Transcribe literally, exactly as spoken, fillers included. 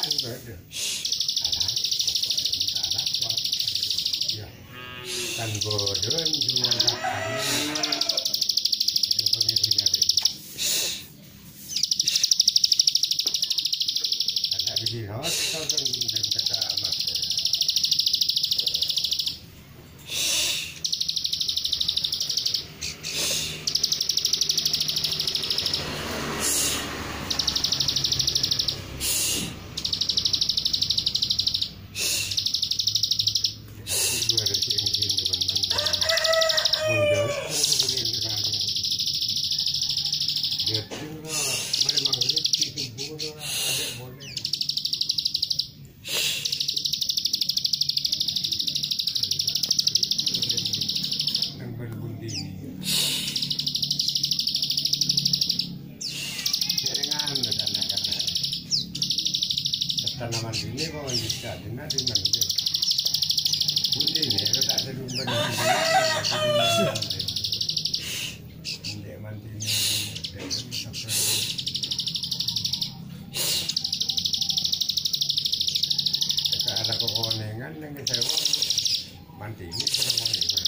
kan beda. Ada pokoknya ada apa. Ya. Kan bodoh jual makan. Ada di hotel kan dan kata anak. Tanaman ini kok bisa dengan dengan itu. Bundi ini kalau tak ada rumah di sini, ndek mantinya, ndek sampai. Jika ada kekonengan yang sewa manti ini sewa ini.